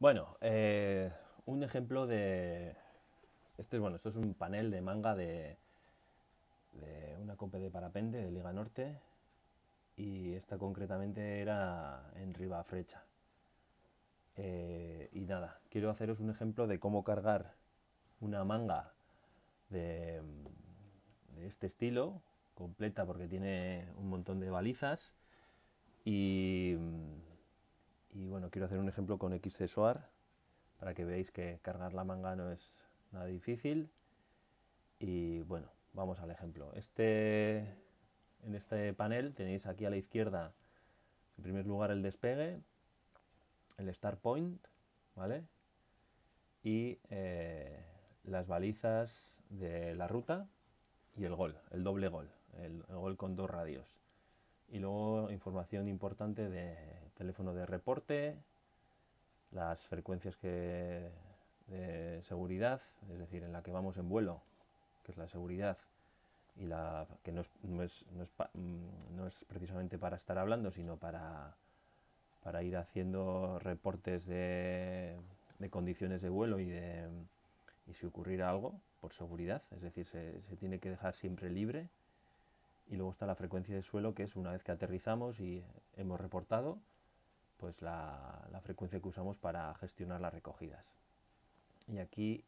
Bueno, un ejemplo de... esto es un panel de manga de una cope de parapente de Liga Norte y esta concretamente era en Ribafrecha. Y nada, quiero haceros un ejemplo de cómo cargar una manga de, de este estilo, completa porque tiene un montón de balizas y, y bueno, quiero hacer un ejemplo con XC para que veáis que cargar la manga no es nada difícil. Y bueno, vamos al ejemplo. En este panel tenéis aquí a la izquierda, en primer lugar, el despegue, el start point, ¿vale? Y las balizas de la ruta y el gol, el doble gol, el gol con dos radios. Y luego información importante de teléfono de reporte, las frecuencias de seguridad, es decir, en la que vamos en vuelo, que es la seguridad, y la que no es precisamente para estar hablando, sino para ir haciendo reportes de condiciones de vuelo y si ocurriera algo, por seguridad, es decir, se tiene que dejar siempre libre. Y luego está la frecuencia de suelo, que es una vez que aterrizamos y hemos reportado, pues la frecuencia que usamos para gestionar las recogidas. Y aquí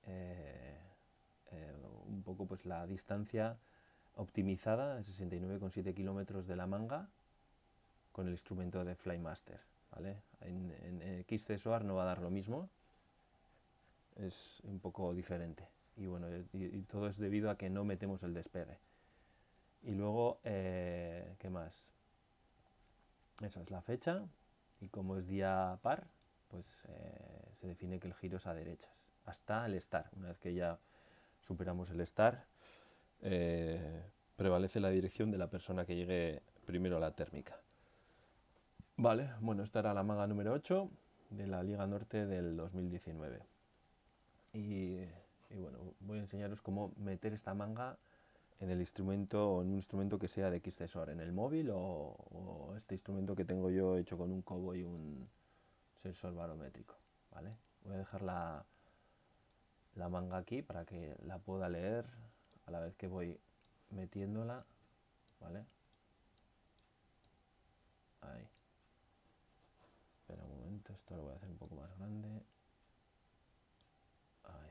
un poco pues la distancia optimizada de 69,7 kilómetros de la manga con el instrumento de Flymaster, ¿vale? En XC no va a dar lo mismo, es un poco diferente. Y bueno, y todo es debido a que no metemos el despegue. Y luego, ¿qué más? Esa es la fecha, y como es día par, pues se define que el giro es a derechas, hasta el start. Una vez que ya superamos el start, eh, prevalece la dirección de la persona que llegue primero a la térmica. Vale, bueno, esta era la manga número 8 de la Liga Norte del 2019. Y, y bueno, voy a enseñaros cómo meter esta manga en el instrumento o en un instrumento que sea de XCSOR, en el móvil o este instrumento que tengo yo hecho con un cobo y un sensor barométrico, ¿vale? Voy a dejar la manga aquí para que la pueda leer a la vez que voy metiéndola, ¿vale? Ahí. Espera un momento, esto lo voy a hacer un poco más grande. Ahí.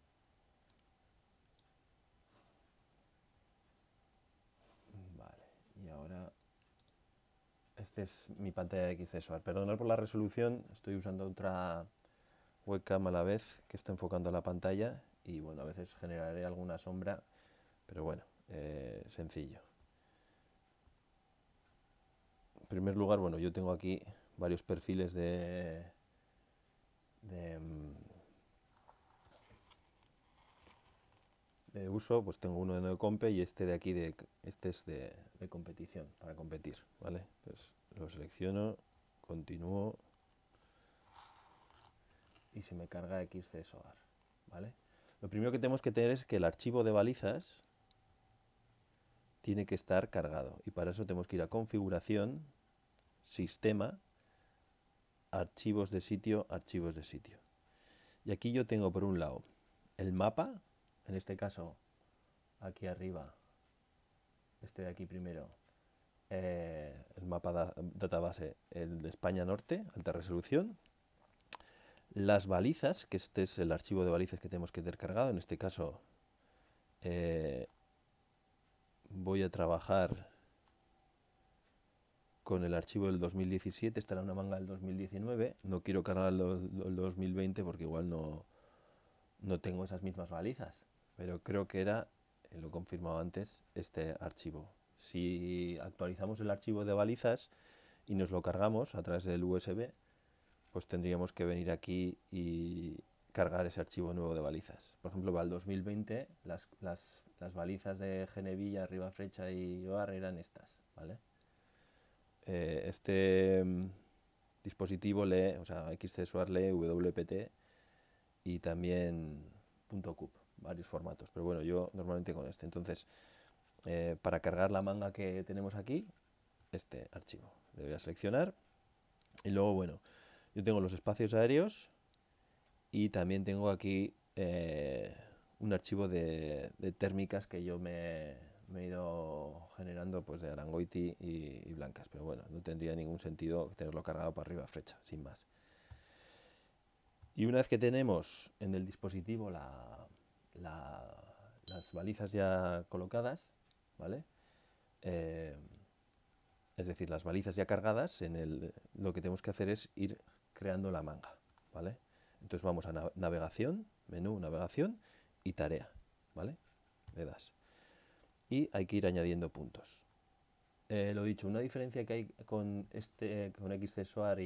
Vale. Y ahora este es mi pantalla de XCSOAR. Perdonad por la resolución, estoy usando otra webcam a la vez que está enfocando la pantalla y bueno, a veces generaré alguna sombra, pero bueno, sencillo. En primer lugar, bueno, yo tengo aquí varios perfiles de, de uso, pues tengo uno de no compe y este de aquí, este es de competición, para competir, ¿vale? Pues lo selecciono, continúo y se me carga XCSOAR, ¿vale? Lo primero que tenemos que tener es que el archivo de balizas tiene que estar cargado y para eso tenemos que ir a configuración, sistema, archivos de sitio, archivos de sitio. Y aquí yo tengo por un lado el mapa, en este caso aquí arriba, este de aquí primero, el mapa database, el de España Norte, alta resolución. Las balizas, que este es el archivo de balizas que tenemos que tener cargado, en este caso voy a trabajar con el archivo del 2017, esta era una manga del 2019, no quiero cargar el 2020 porque igual no tengo esas mismas balizas, pero creo que era, lo he confirmado antes, este archivo. Si actualizamos el archivo de balizas y nos lo cargamos a través del USB, pues tendríamos que venir aquí y cargar ese archivo nuevo de balizas. Por ejemplo, para el 2020 las balizas de Genevilla, Ribafrecha y Oar eran estas, ¿vale? Este dispositivo lee, o sea, XCSWAR lee WPT y también .cup, varios formatos, pero bueno, yo normalmente con este. Entonces, para cargar la manga que tenemos aquí, este archivo, le voy a seleccionar y luego, bueno, yo tengo los espacios aéreos y también tengo aquí un archivo de térmicas que yo me he ido generando pues de Arangoiti y blancas, pero bueno, no tendría ningún sentido tenerlo cargado para arriba flecha, sin más. Y una vez que tenemos en el dispositivo las balizas ya colocadas, ¿vale? Es decir, las balizas ya cargadas, lo que tenemos que hacer es ir creando la manga, ¿vale? Entonces vamos a navegación, menú, navegación y tarea, ¿vale? Le das. Y hay que ir añadiendo puntos. Lo dicho, una diferencia que hay con XCSOAR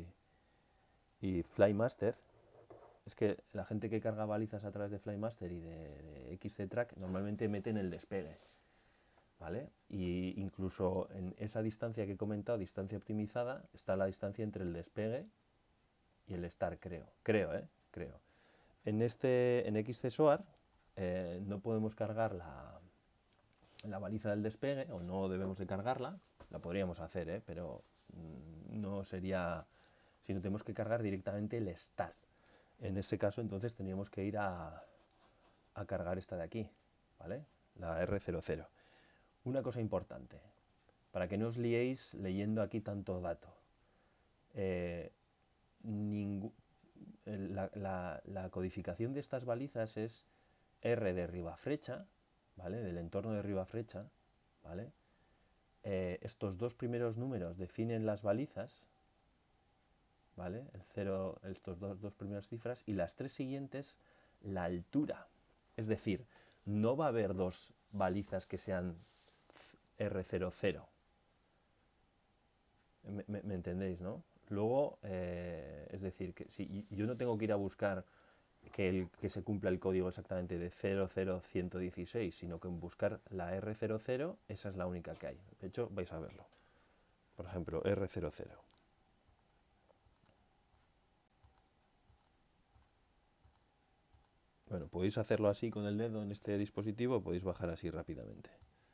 y Flymaster es que la gente que carga balizas a través de Flymaster y de XCTrack normalmente meten el despegue, ¿vale? Y incluso en esa distancia que he comentado, distancia optimizada, está la distancia entre el despegue y el start, creo. En XCSOAR no podemos cargar la baliza del despegue, o no debemos de cargarla, la podríamos hacer, pero no sería, sino tenemos que cargar directamente el start. En ese caso entonces tendríamos que ir a cargar esta de aquí, ¿vale? La R00. Una cosa importante, para que no os liéis leyendo aquí tanto dato. La codificación de estas balizas es R de ribafrecha, ¿vale? Del entorno de ribafrecha, ¿vale? Estos dos primeros números definen las balizas, ¿vale? El 0, estos dos primeras cifras, y las tres siguientes, la altura. Es decir, no va a haber dos balizas que sean R00. ¿Me entendéis, no? Luego, es decir, que si yo no tengo que ir a buscar que se cumpla el código exactamente de 00116, sino que en buscar la R00, esa es la única que hay. De hecho, vais a verlo. Por ejemplo, R00. Bueno, podéis hacerlo así con el dedo en este dispositivo, podéis bajar así rápidamente.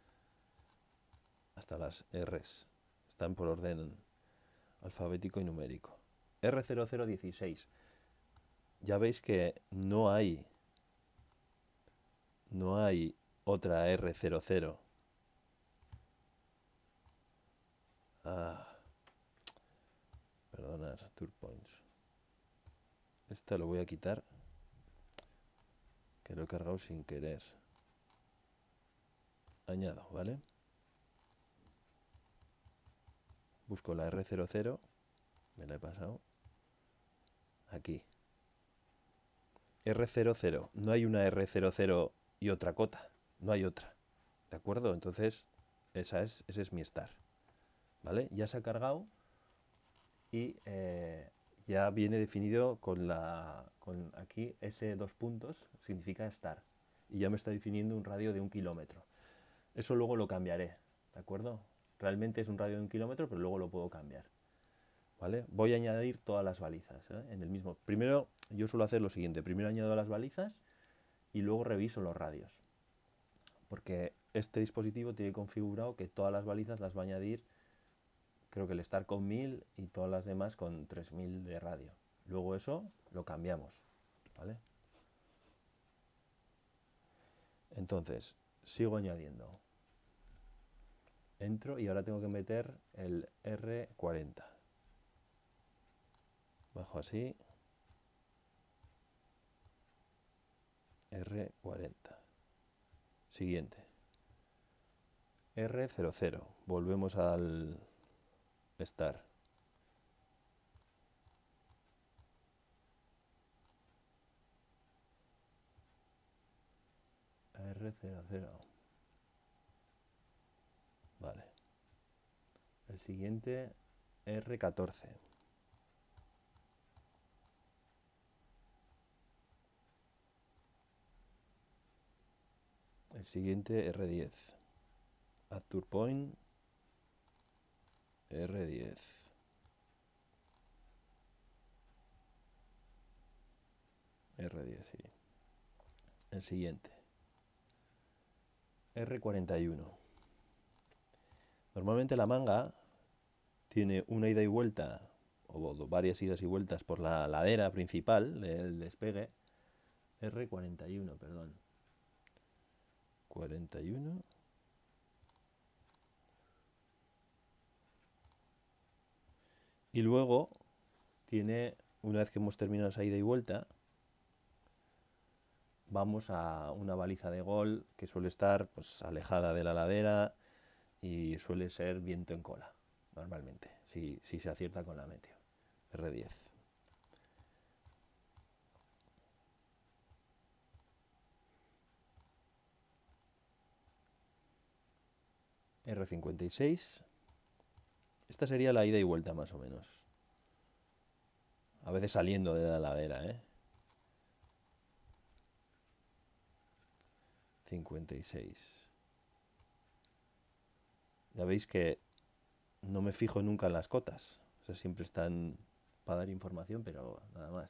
Hasta las R's. Están por orden alfabético y numérico. R0016. Ya veis que no hay otra R00. Perdonad, Tour Points. Esta lo voy a quitar, que lo he cargado sin querer. Añado, ¿vale? Busco la R00, me la he pasado. Aquí. R00, no hay una R00 y otra cota, no hay otra. ¿De acuerdo? Entonces, ese es mi start. ¿Vale? Ya se ha cargado y ya viene definido con aquí ese dos puntos, significa start. Y ya me está definiendo un radio de 1 kilómetro. Eso luego lo cambiaré, ¿de acuerdo? Realmente es un radio de 1 kilómetro, pero luego lo puedo cambiar. ¿Vale? Voy a añadir todas las balizas en el mismo. Primero, yo suelo hacer lo siguiente. Primero añado las balizas y luego reviso los radios. Porque este dispositivo tiene configurado que todas las balizas las va a añadir, creo que el start con 1000 y todas las demás con 3000 de radio. Luego eso lo cambiamos, ¿vale? Entonces, sigo añadiendo. Entro y ahora tengo que meter el R40. Bajo así. R40. Siguiente. R00. Volvemos al start. R00. Vale. El siguiente, R14. El siguiente, R10. Add Tour Point, R10. R10, sí. El siguiente, R41. Normalmente la manga tiene una ida y vuelta o varias idas y vueltas por la ladera principal del despegue. R41, perdón. 41. Y luego tiene, una vez que hemos terminado esa ida y vuelta, vamos a una baliza de gol que suele estar pues alejada de la ladera y suele ser viento en cola, normalmente, si se acierta con la meteo. R10. R56. Esta sería la ida y vuelta más o menos. A veces saliendo de la ladera, 56. Ya veis que no me fijo nunca en las cotas. O sea, siempre están para dar información, pero nada más.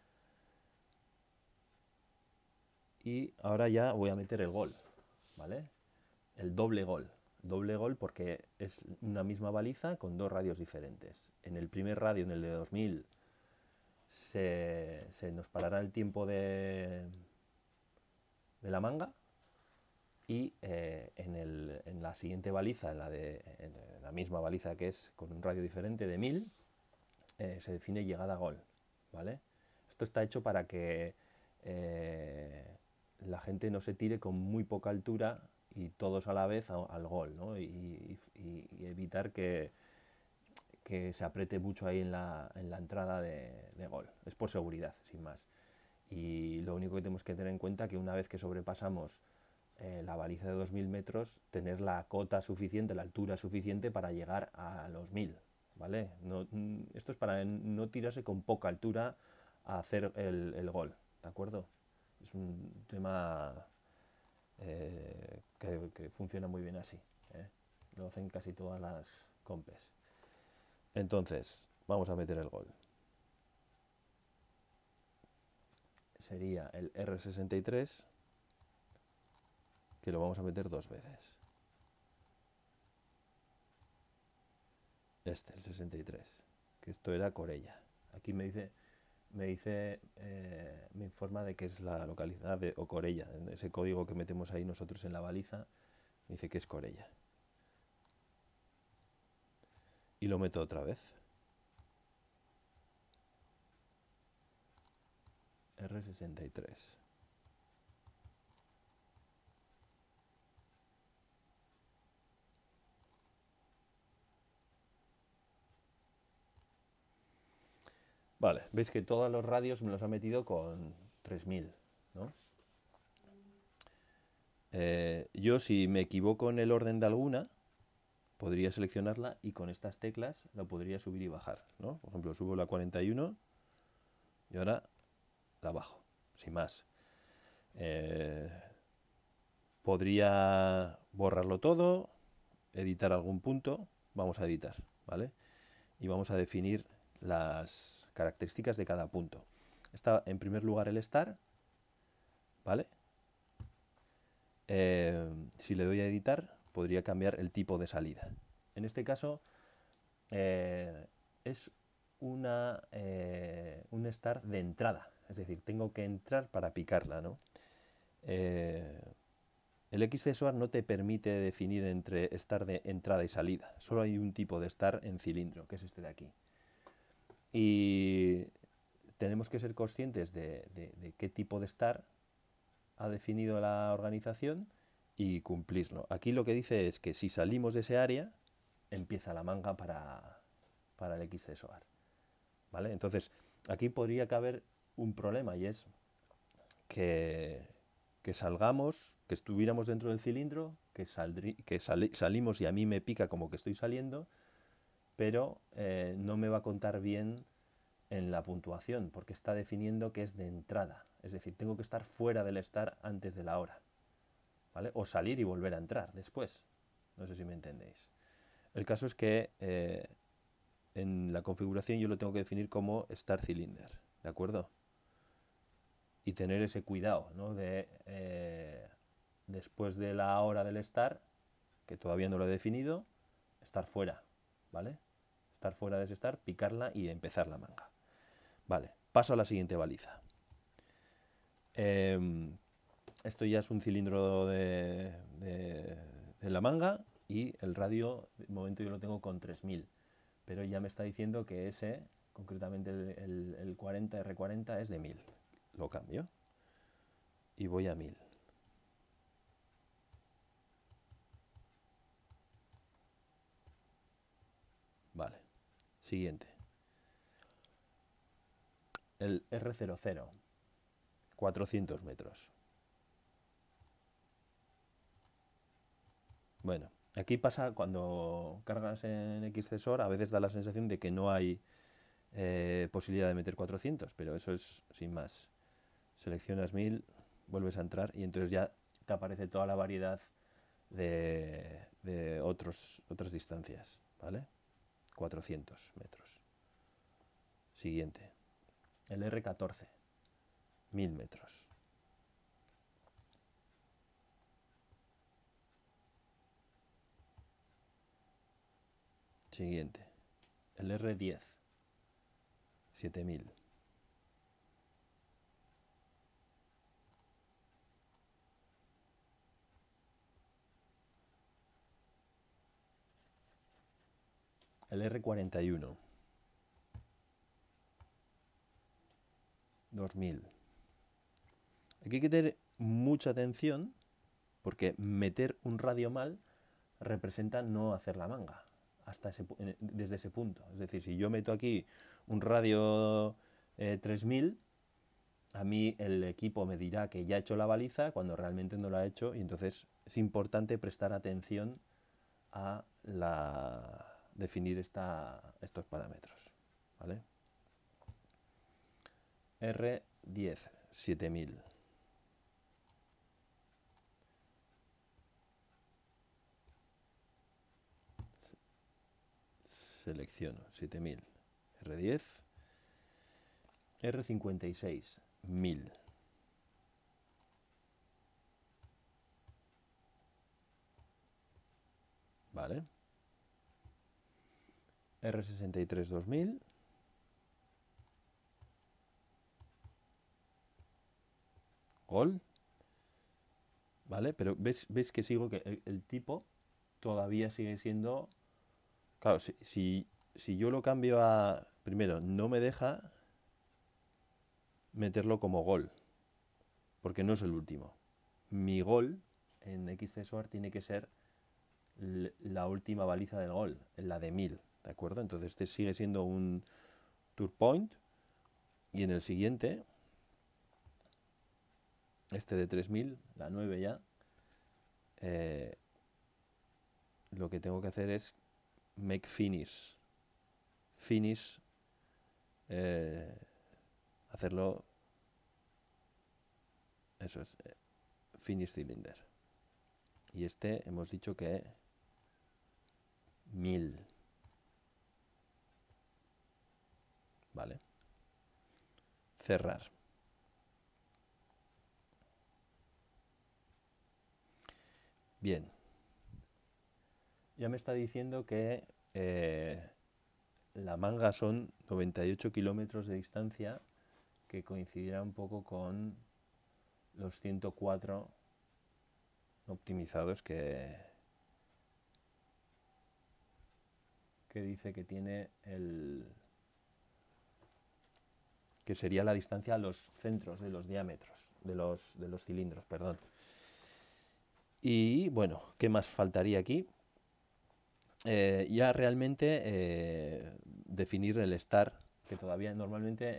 Y ahora ya voy a meter el gol, ¿vale? El doble gol. Doble gol porque es una misma baliza con dos radios diferentes. En el primer radio, en el de 2000, se nos parará el tiempo de la manga, y en la siguiente baliza, en la misma baliza que es con un radio diferente de 1000, se define llegada a gol, ¿vale? Esto está hecho para que la gente no se tire con muy poca altura y todos a la vez al gol, ¿no? Y evitar que se apriete mucho ahí en la entrada de gol. Es por seguridad, sin más. Y lo único que tenemos que tener en cuenta es que una vez que sobrepasamos la baliza de 2000 metros, tener la cota suficiente, la altura suficiente para llegar a los 1000, ¿vale? No, esto es para no tirarse con poca altura a hacer el gol, ¿de acuerdo? Es un tema que funciona muy bien así, ¿eh? Lo hacen casi todas las compes. Entonces, vamos a meter el gol. Sería el R63, que lo vamos a meter dos veces. El 63, que esto era Corella. Aquí me informa de que es la localidad de Ocorella. En ese código que metemos ahí nosotros en la baliza, dice que es Corella. Y lo meto otra vez. R63. Vale, veis que todos los radios me los ha metido con 3000, ¿no? Yo, si me equivoco en el orden de alguna, podría seleccionarla y con estas teclas la podría subir y bajar, ¿no? Por ejemplo, subo la 41 y ahora la bajo, sin más. Podría borrarlo todo, editar algún punto. Vamos a editar, ¿vale? Y vamos a definir las características de cada punto. Está en primer lugar el start, ¿vale? Si le doy a editar, podría cambiar el tipo de salida. En este caso, es un start de entrada, es decir, tengo que entrar para picarla, ¿no? El XCSOAR no te permite definir entre start de entrada y salida, solo hay un tipo de start en cilindro, que es este de aquí. Y tenemos que ser conscientes de qué tipo de start ha definido la organización y cumplirlo. Aquí lo que dice es que si salimos de ese área, empieza la manga para el XCSOAR, ¿vale? Entonces, aquí podría caber un problema, y es que salgamos, que estuviéramos dentro del cilindro, salimos y a mí me pica como que estoy saliendo, pero no me va a contar bien en la puntuación, porque está definiendo que es de entrada. Es decir, tengo que estar fuera del start antes de la hora, ¿vale? O salir y volver a entrar después. No sé si me entendéis. El caso es que en la configuración yo lo tengo que definir como start cylinder, ¿de acuerdo? Y tener ese cuidado, ¿no? De después de la hora del start, que todavía no lo he definido, estar fuera, ¿vale? estar fuera de ese estar, picarla y empezar la manga. Vale, paso a la siguiente baliza. Esto ya es un cilindro de la manga y el radio, de momento yo lo tengo con 3000, pero ya me está diciendo que ese, concretamente el 40 R40 es de 1000. Lo cambio y voy a 1000. Vale, siguiente. El R00, 400 metros. Bueno, aquí pasa cuando cargas en Xcesor, a veces da la sensación de que no hay posibilidad de meter 400, pero eso es sin más. Seleccionas 1000, vuelves a entrar y entonces ya te aparece toda la variedad de otras distancias, ¿vale? 400 metros. Siguiente. El R14, 1000 metros. Siguiente. El R10, 7000. El R41, 2000. Aquí hay que tener mucha atención porque meter un radio mal representa no hacer la manga desde ese punto. Es decir, si yo meto aquí un radio 3000, a mí el equipo me dirá que ya he hecho la baliza cuando realmente no la ha hecho, y entonces es importante prestar atención a definir estos parámetros, ¿vale? R10, 7000. Selecciono 7000. R10. R56, 1000. Vale. R63, 2000. Gol. ¿Vale? Pero ves que sigo que el tipo todavía sigue siendo... Claro, si yo lo cambio a... Primero, no me deja meterlo como gol, porque no es el último. Mi gol en Xcesor tiene que ser la última baliza del gol, la de 1000, ¿de acuerdo? Entonces este sigue siendo un tour point, y en el siguiente, este de 3000, la 9 ya, lo que tengo que hacer es make finish. Finish, hacerlo, eso es, finish cylinder. Y este hemos dicho que 1000. Vale. Cerrar. Bien. Ya me está diciendo que la manga son 98 kilómetros de distancia, que coincidirá un poco con los 104 optimizados que dice que tiene que sería la distancia a los centros de los diámetros, de los cilindros, perdón. Y bueno, ¿qué más faltaría aquí? Ya realmente definir el estar, que todavía normalmente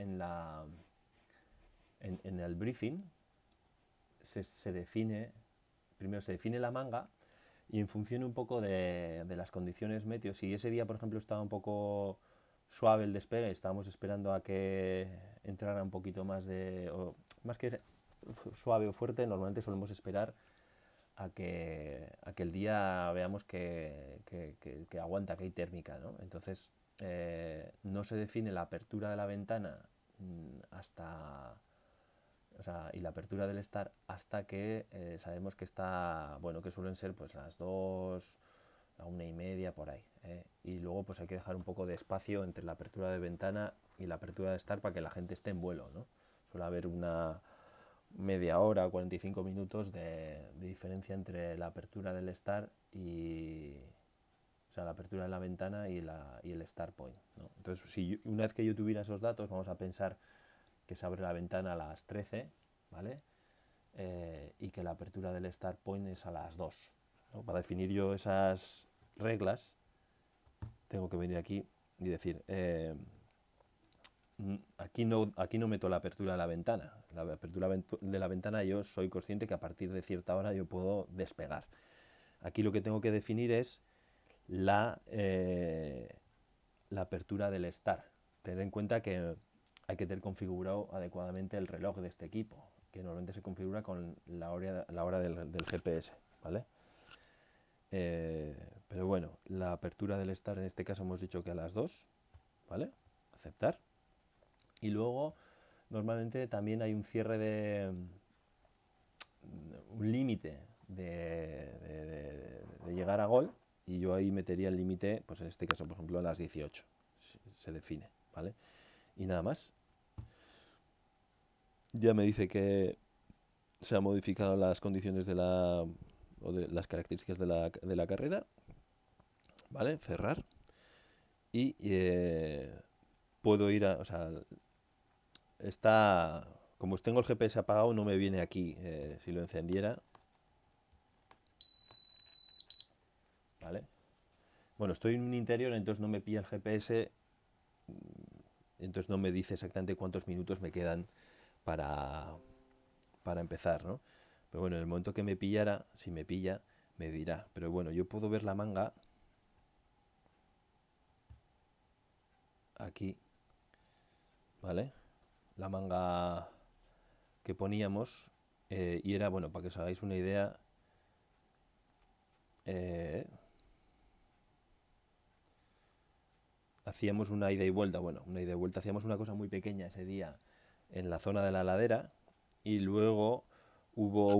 en el briefing se define, primero se define la manga, y en función un poco de las condiciones meteo, si ese día por ejemplo estaba un poco suave el despegue, estábamos esperando a que entrara un poquito más más que suave o fuerte, normalmente solemos esperar a que el día veamos que aguanta, que hay térmica, ¿no? Entonces no se define la apertura de la ventana hasta... O sea, y la apertura del estar hasta que sabemos que está, bueno, que suelen ser pues las 2 a 1:30 por ahí. Y luego pues hay que dejar un poco de espacio entre la apertura de ventana y la apertura de start para que la gente esté en vuelo, ¿no? Suele haber una media hora, 45 minutos de diferencia entre la apertura del start y, o sea, la apertura de la ventana y el start point, ¿no? Entonces, una vez que yo tuviera esos datos, vamos a pensar que se abre la ventana a las 13, ¿vale? Y que la apertura del start point es a las 2, ¿no? Para definir yo esas reglas, tengo que venir aquí y decir, aquí no meto la apertura de la ventana. La apertura de la ventana yo soy consciente que a partir de cierta hora yo puedo despegar. Aquí lo que tengo que definir es la apertura del start. Tener en cuenta que hay que tener configurado adecuadamente el reloj de este equipo, que normalmente se configura con la hora del GPS, ¿vale? Pero bueno, la apertura del start en este caso hemos dicho que a las 2, ¿vale? Aceptar. Y luego, normalmente también hay un cierre un límite de llegar a gol, y yo ahí metería el límite, pues en este caso, por ejemplo, a las 18. Se define, ¿vale? Y nada más. Ya me dice que se han modificado las condiciones o de las características de la carrera, ¿vale? Cerrar. Y puedo ir o sea, está, como tengo el GPS apagado, no me viene aquí. Si lo encendiera, ¿vale? Bueno, estoy en un interior, entonces no me pilla el GPS, entonces no me dice exactamente cuántos minutos me quedan para, para empezar, ¿no? Pero bueno, en el momento que me pillara, si me pilla, me dirá. Pero bueno, yo puedo ver la manga aquí, ¿vale? La manga que poníamos, y era, bueno, para que os hagáis una idea, eh, hacíamos una ida y vuelta, bueno, una ida y vuelta, hacíamos una cosa muy pequeña ese día en la zona de la ladera, y luego hubo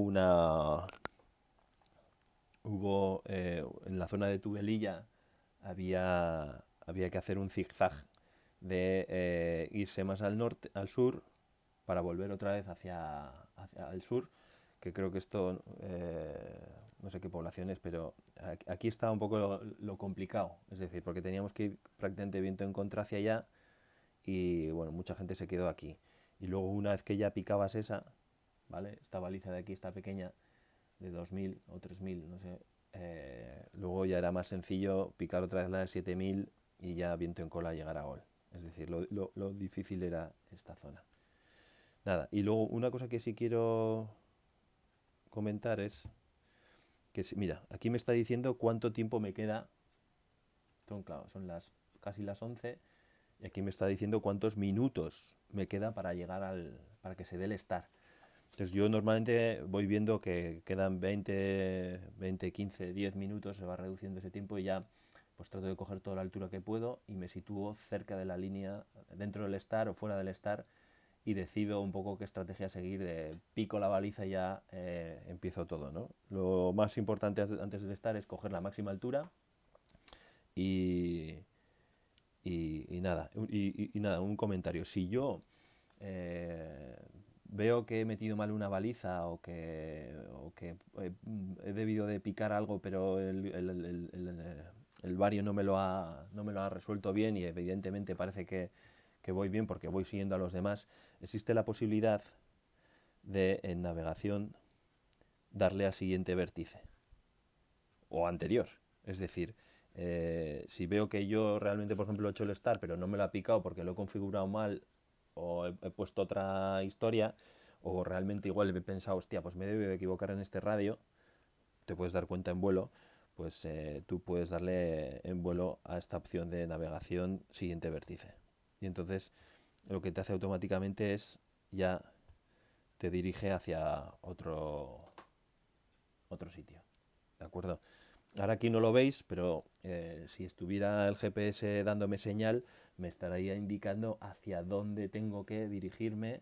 en la zona de Tubelilla había que hacer un zigzag de irse más al norte, al sur, para volver otra vez hacia el sur, que creo que esto, no sé qué población es, pero aquí está un poco lo complicado, es decir, porque teníamos que ir prácticamente viento en contra hacia allá, y bueno, mucha gente se quedó aquí. Y luego una vez que ya picabas esa, ¿vale? Esta baliza de aquí, esta pequeña, de 2000 o 3000, no sé, luego ya era más sencillo picar otra vez la de 7000 y ya viento en cola llegar a gol. Es decir, lo difícil era esta zona. Nada, y luego una cosa que sí quiero comentar es que, mira, aquí me está diciendo cuánto tiempo me queda. Claro, son casi las 11, y aquí me está diciendo cuántos minutos me queda para que se dé el start. Entonces yo normalmente voy viendo que quedan 20, 15, 10 minutos, se va reduciendo ese tiempo, y ya pues trato de coger toda la altura que puedo y me sitúo cerca de la línea, dentro del start o fuera del start, y decido un poco qué estrategia seguir, de pico la baliza y ya empiezo todo, ¿no? Lo más importante antes del start es coger la máxima altura y, y nada, nada, un comentario. Si yo veo que he metido mal una baliza, o que he debido de picar algo, pero el vario no me lo ha resuelto bien, y evidentemente parece que voy bien porque voy siguiendo a los demás, existe la posibilidad de, en navegación, darle a siguiente vértice o anterior. Es decir, si veo que yo realmente, por ejemplo, he hecho el start, pero no me lo ha picado porque lo he configurado mal, o he puesto otra historia, o realmente igual he pensado, hostia, pues me debo de equivocar en este radio, te puedes dar cuenta en vuelo, pues tú puedes darle en vuelo a esta opción de navegación siguiente vértice. Y entonces lo que te hace automáticamente es, ya te dirige hacia otro sitio. ¿De acuerdo? Ahora aquí no lo veis, pero si estuviera el GPS dándome señal, me estaría indicando hacia dónde tengo que dirigirme,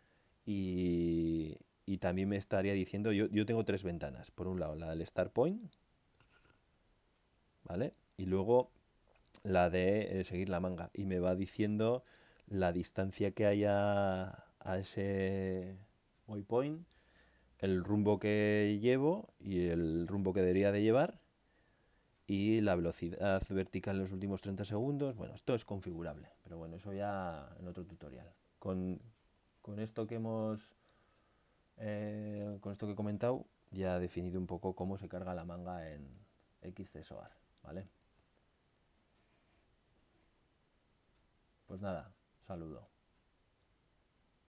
y también me estaría diciendo, yo tengo tres ventanas. Por un lado, la del Start Point, ¿vale? Y luego la de seguir la manga. Y me va diciendo la distancia que hay a ese waypoint, el rumbo que llevo y el rumbo que debería de llevar y la velocidad vertical en los últimos 30 segundos. Bueno, esto es configurable, pero bueno, eso ya en otro tutorial. Con esto que con esto que he comentado, ya he definido un poco cómo se carga la manga en XCSOAR, ¿vale? Pues nada, saludo.